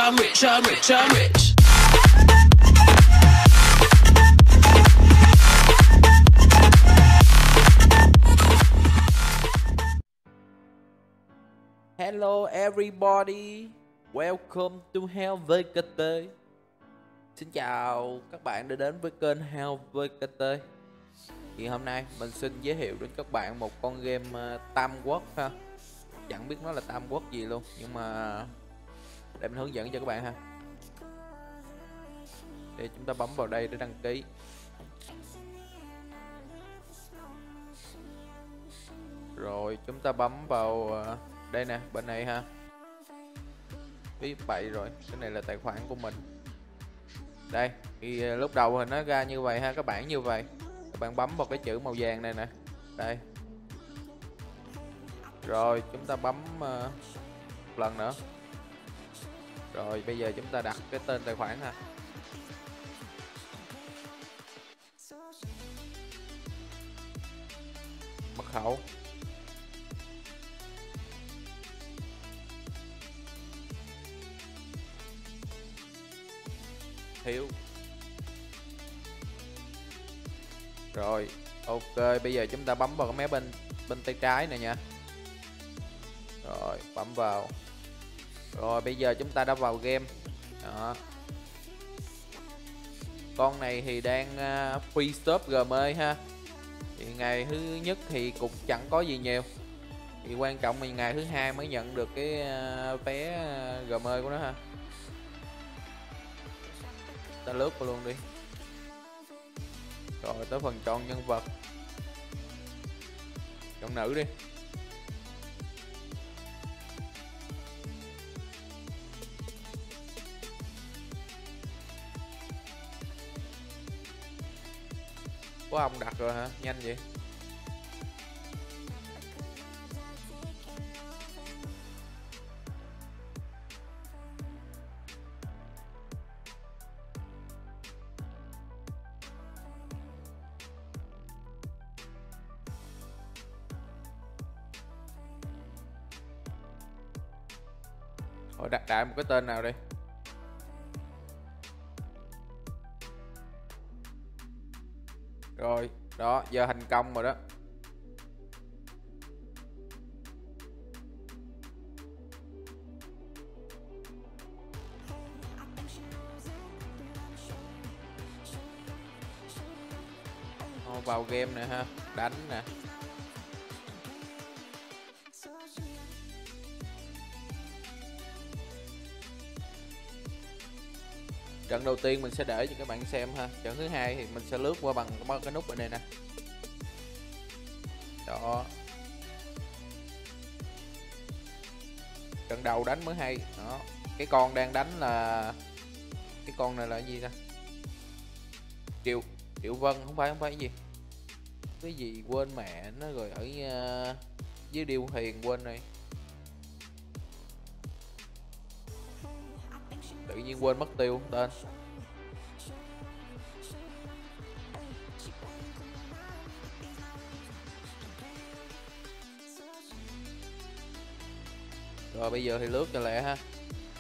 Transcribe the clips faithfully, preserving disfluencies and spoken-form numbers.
I'm rich, I'm rich, I'm rich. Hello everybody, welcome to Hell vê kê tê. Xin chào các bạn đã đến với kênh Hell vê kê tê. Thì hôm nay mình xin giới thiệu đến các bạn một con game uh, Tam Quốc ha. Chẳng biết nó là Tam Quốc gì luôn, nhưng mà để mình hướng dẫn cho các bạn ha. Để chúng ta bấm vào đây để đăng ký. Rồi chúng ta bấm vào uh, đây nè, bên này ha. Biết bậy rồi, cái này là tài khoản của mình. Đây, thì lúc đầu thì nó ra như vậy ha, các bạn như vậy. Các bạn bấm vào cái chữ màu vàng này nè. Đây. Rồi chúng ta bấm uh, một lần nữa. Rồi bây giờ chúng ta đặt cái tên tài khoản ha. Mật khẩu. Thiếu. Rồi ok, bây giờ chúng ta bấm vào cái mé bên bên tay trái này nha. Rồi bấm vào. Rồi bây giờ chúng ta đã vào game. Đó. Con này thì đang uh, free stop giê em ha. Thì ngày thứ nhất thì cũng chẳng có gì nhiều. Thì quan trọng là ngày thứ hai mới nhận được cái uh, vé uh, giê em của nó ha. Ta lướt vào luôn đi. Rồi tới phần chọn nhân vật. Chọn nữ đi. Có ông đặt rồi hả? Nhanh vậy. Rồi đặt đại một cái tên nào đi. Rồi, đó, giờ thành công rồi đó. Ô, vào game nè ha, đánh nè. Trận đầu tiên mình sẽ để cho các bạn xem ha. Trận thứ hai thì mình sẽ lướt qua bằng cái nút bên này nè. Đó. Trận đầu đánh mới hay. Đó. Cái con đang đánh là cái con này là cái gì ta? Triệu Triệu Vân, không phải không phải cái gì. Cái gì quên mẹ nó rồi, ở uh, dưới Điêu Huyền quên này. Tự nhiên quên mất tiêu tên. Rồi bây giờ thì lướt cho lẹ ha.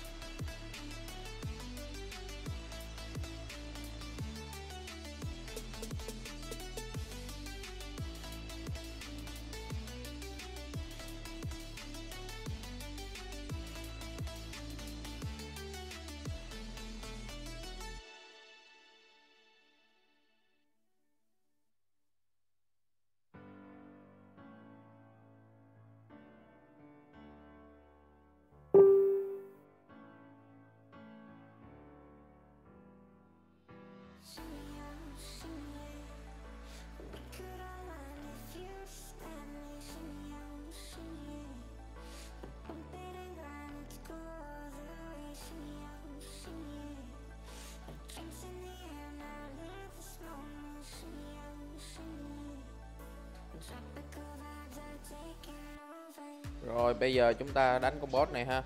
Rồi bây giờ chúng ta đánh con boss này ha.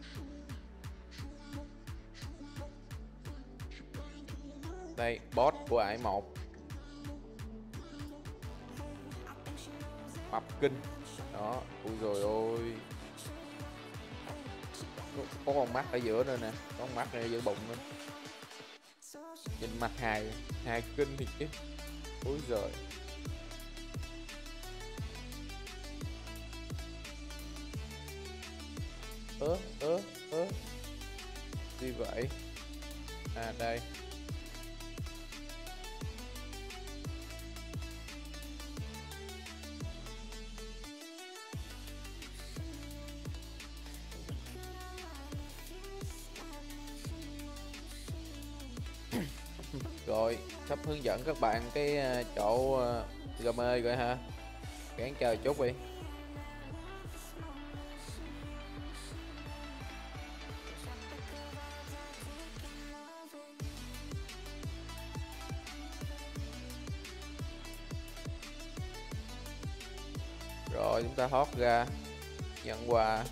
Đây, boss của ải một. Mập kinh. Đó, ui rồi ôi. có con mắt ở giữa nữa nè, có con mắt này ở giữa bụng nữa. Nhìn mặt hài hài kinh thì chứ. Ôi giời. ớ ớ ớ gì vậy? À đây. Rồi sắp hướng dẫn các bạn cái chỗ game rồi ha, gán chờ chút đi. Rồi chúng ta hót ra nhận quà.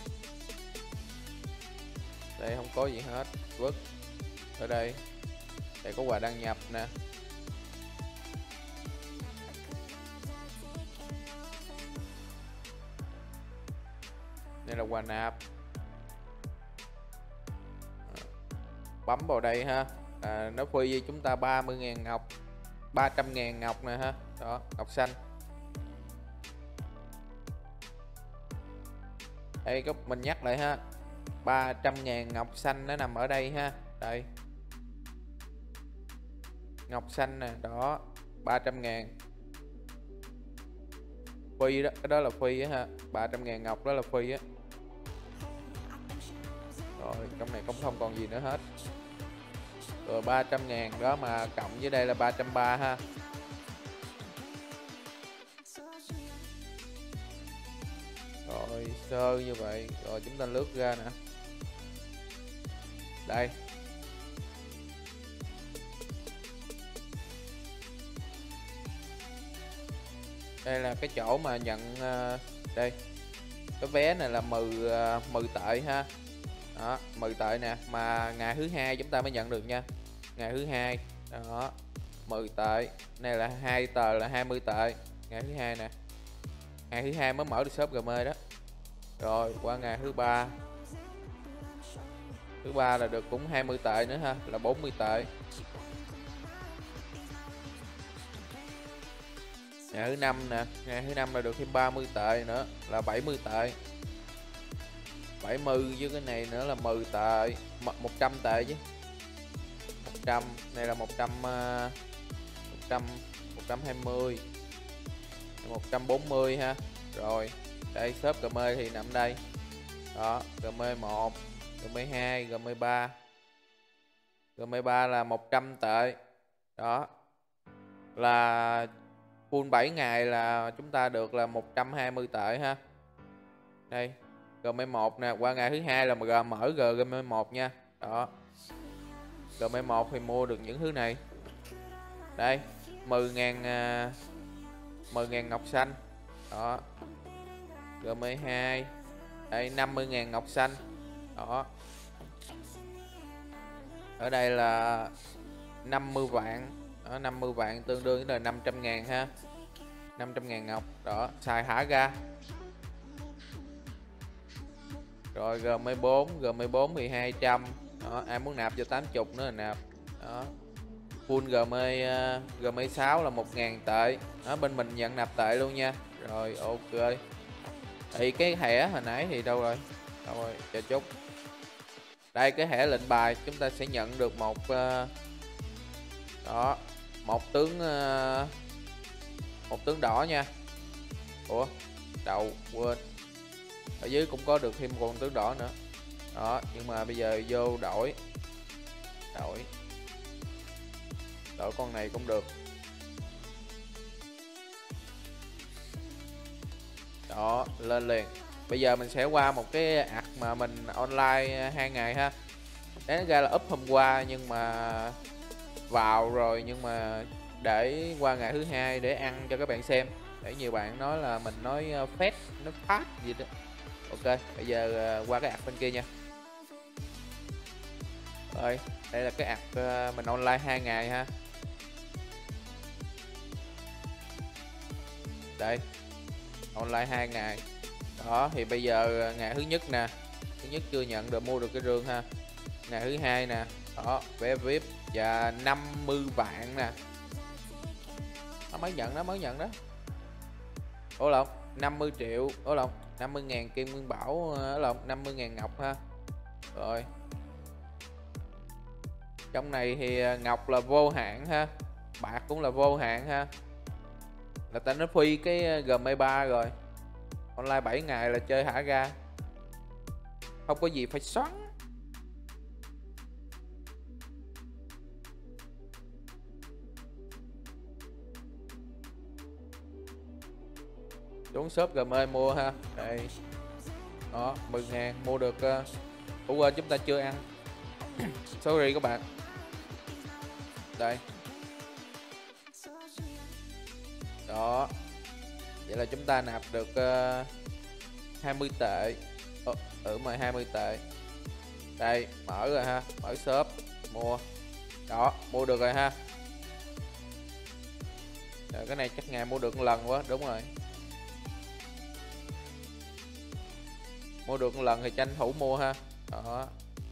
Đây không có gì hết, vứt. Ở đây đây có quà đăng nhập nè. Đây là quà nạp. Bấm vào đây ha. À, nó free với chúng ta ba mươi ngàn ngọc, ba trăm ngàn ngọc nè ha. Đó, ngọc xanh. Đây có mình nhắc lại ha, ba trăm ngàn ngọc xanh nó nằm ở đây ha. Đây ngọc xanh nè, đó ba trăm ngàn free đó, cái đó là free á ha, ba trăm ngàn ngọc đó là free á. Rồi trong này cũng không còn gì nữa hết. Rồi ba trăm ngàn đó mà cộng với đây là ba trăm ba mươi ha. Rồi sơ như vậy, rồi chúng ta lướt ra nè. Đây. Đây là cái chỗ mà nhận uh, đây. Cái vé này là mười uh, mười tệ ha. Đó, mười tệ nè, mà ngày thứ hai chúng ta mới nhận được nha. Ngày thứ hai. Đó, mười tệ. Này là hai tờ là hai mươi tệ. Ngày thứ hai nè. Ngày thứ hai mới mở được shop game đó. Rồi qua ngày thứ ba. Thứ ba là được cũng hai mươi tệ nữa ha, là bốn mươi tệ. Ngày thứ năm nè, ngày thứ năm là được thêm ba mươi tệ nữa, là bảy mươi tệ. bảy mươi với cái này nữa là mười tệ, một trăm tệ chứ. một trăm, này là một trăm một trăm một trăm hai mươi. một trăm bốn mươi ha. Rồi, đây shop game thì nằm đây. Đó, game một, game hai, game ba. game ba là một trăm tệ. Đó. Là full bảy ngày là chúng ta được là một trăm hai mươi tệ ha. Đây, game một nè, qua ngày thứ hai là mà mở game một nha. Đó. game một thì mua được những thứ này. Đây, mười ngàn mười ngàn ngọc xanh. Đó. game hai. Đây năm mươi ngàn ngọc xanh. Đó. Ở đây là năm mươi vạn. Đó, năm mươi vạn tương đương với là năm trăm ngàn ha. năm trăm ngàn ngọc. Đó, xài thả ra. Rồi game bốn, game bốn thì hai trăm. Đó, ai muốn nạp cho tám mươi nữa là nạp. Đó. Full game game sáu là một ngàn tệ. Đó, bên mình nhận nạp tệ luôn nha. Rồi ok. Thì cái thẻ hồi nãy thì đâu rồi? Đâu rồi, chờ chút. Đây cái thẻ lệnh bài chúng ta sẽ nhận được một uh, đó, một tướng uh, một tướng đỏ nha. Ủa, đầu quên. Ở dưới cũng có được thêm một tướng đỏ nữa. Đó, nhưng mà bây giờ vô đổi. Đổi. Đổi con này cũng được. Đó, lên liền. Bây giờ mình sẽ qua một cái ạc mà mình online hai ngày ha. Đấy ra là up hôm qua nhưng mà vào rồi, nhưng mà để qua ngày thứ hai để ăn cho các bạn xem. Để nhiều bạn nói là mình nói phét, nó phát gì đó. Ok, bây giờ qua cái ạc bên kia nha. Rồi, đây là cái ạc mình online hai ngày ha. Đây, online hai ngày. Đó, thì bây giờ ngày thứ nhất nè. Thứ nhất chưa nhận được mua được cái rương ha. Ngày thứ hai nè, đó vé vi ai pi và năm mươi vạn nè. Nó mới nhận đó, mới nhận đó. Ủa lộn, năm mươi triệu, ủa lộn, năm mươi ngàn kim nguyên bảo, ủa lộn, năm mươi ngàn ngọc ha. Rồi. Trong này thì ngọc là vô hạn ha, bạc cũng là vô hạn ha. Là ta nó phi cái giê em ba rồi. Online bảy ngày là chơi hả ra. Không có gì phải xoắn. Xuống shop giê em mua ha. Đây. Đó, mười ngàn mua được. Uh... Ủa quên, chúng ta chưa ăn. Sorry các bạn. Đây. Đó. Vậy là chúng ta nạp được uh, hai mươi tệ. Ờ, ở mời hai mươi tệ. Đây, mở rồi ha, mở shop, mua. Đó, mua được rồi ha. Rồi, cái này chắc ngày mua được một lần quá, đúng rồi. Mua được một lần thì tranh thủ mua ha. Đó.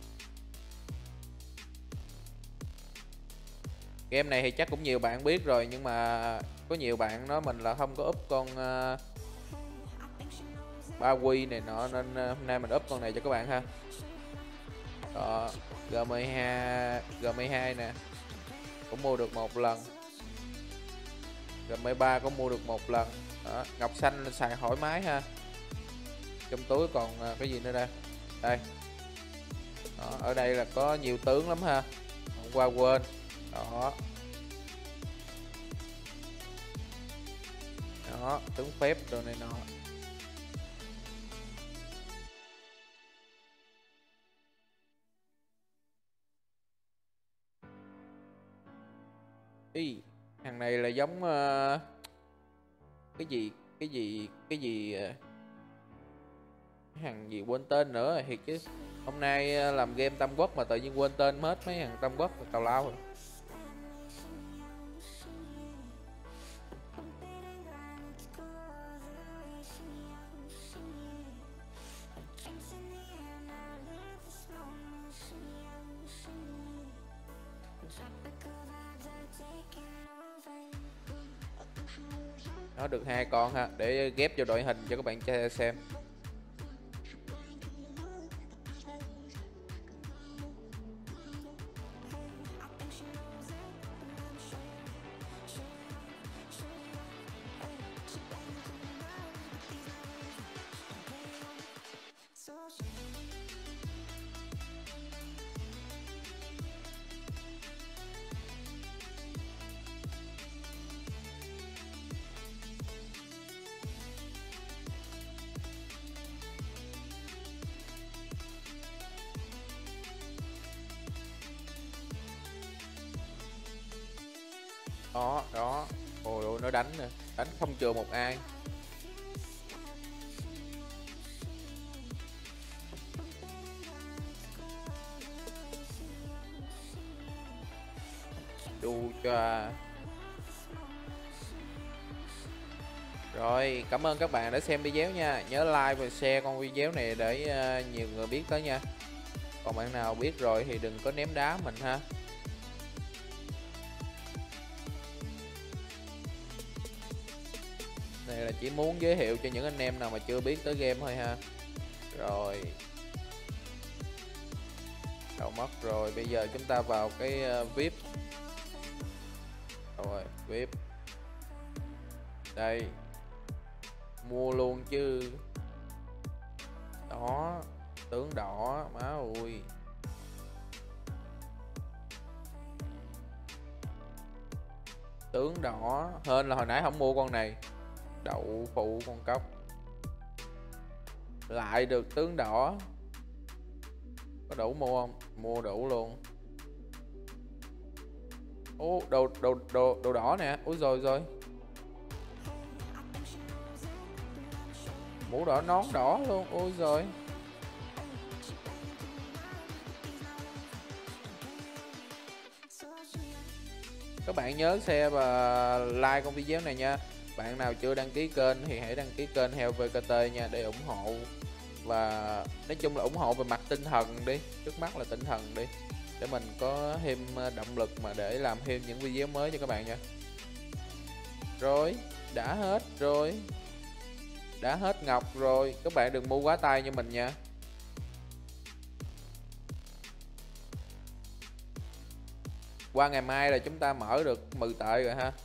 Game này thì chắc cũng nhiều bạn biết rồi, nhưng mà có nhiều bạn nói mình là không có up con uh, ba quy này nọ, nên uh, hôm nay mình up con này cho các bạn ha. Đó, giê em hai, giê em hai nè, cũng mua được một lần. giê em ba cũng mua được một lần. Đó, ngọc xanh xài thoải mái ha. Trong túi còn uh, cái gì nữa đây? Đây. Đó, ở đây là có nhiều tướng lắm ha. Hôm qua quên. Đó. Đó, tướng phép đồ này nọ. Ý, thằng này là giống uh, cái gì, cái gì, cái gì uh, thằng gì quên tên nữa rồi thiệt chứ. Hôm nay uh, làm game Tam Quốc mà tự nhiên quên tên hết mấy thằng Tam Quốc tào lao rồi. Nó được hai con ha, để ghép cho đội hình cho các bạn xem. Đó, đó. Ôi ôi, nó đánh nè, đánh không chừa một ai. Đu cho. Rồi, cảm ơn các bạn đã xem video nha. Nhớ like và share con video này để uh, nhiều người biết tới nha. Còn bạn nào biết rồi thì đừng có ném đá mình ha. Này là chỉ muốn giới thiệu cho những anh em nào mà chưa biết tới game thôi ha. Rồi. Đâu mất rồi, bây giờ chúng ta vào cái uh, vi ai pi. Rồi, vi ai pi. Đây. Mua luôn chứ. Đó, tướng đỏ, má ui. Tướng đỏ, hên là hồi nãy không mua con này. Đậu phụ con cốc. Lại được tướng đỏ. Có đủ mua không? Mua đủ luôn. Ô, đồ, đồ, đồ, đồ đỏ nè. Úi rồi rồi. Mũ đỏ, nón đỏ luôn. Ôi rồi. Các bạn nhớ share và like con video này nha. Bạn nào chưa đăng ký kênh thì hãy đăng ký kênh Heo vê ca tê nha, để ủng hộ và nói chung là ủng hộ về mặt tinh thần đi, trước mắt là tinh thần đi, để mình có thêm động lực mà để làm thêm những video mới cho các bạn nha. Rồi, đã hết rồi, đã hết ngọc rồi, các bạn đừng mua quá tay như mình nha. Qua ngày mai là chúng ta mở được mười tệ rồi ha.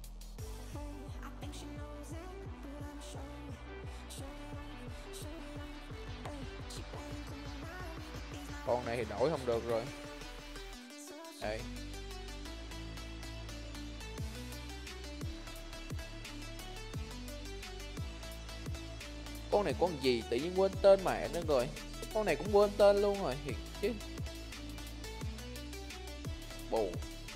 Con này thì đổi không được rồi. Đây. Con này con gì tự nhiên quên tên mẹ nữa rồi. Con này cũng quên tên luôn rồi thiệt chứ. Buồn.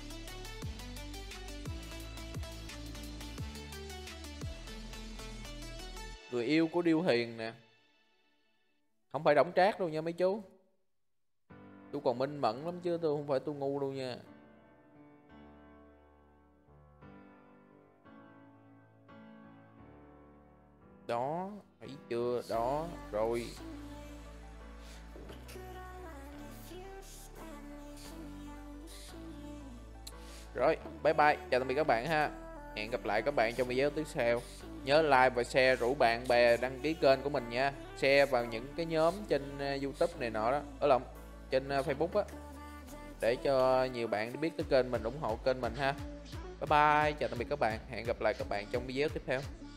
Người yêu của Điêu Hiền nè. Không phải đổng trác đâu nha mấy chú. Tôi còn minh mẫn lắm chứ tôi không phải tôi ngu đâu nha. Đó, thấy chưa? Đó, rồi. Rồi, bye bye, chào tạm biệt các bạn ha. Hẹn gặp lại các bạn trong video tiếp theo. Nhớ like và share, rủ bạn bè đăng ký kênh của mình nha. Share vào những cái nhóm trên YouTube này nọ đó, ở lòng trên Facebook á, để cho nhiều bạn biết tới kênh mình, ủng hộ kênh mình ha. Bye bye, chào tạm biệt các bạn. Hẹn gặp lại các bạn trong video tiếp theo.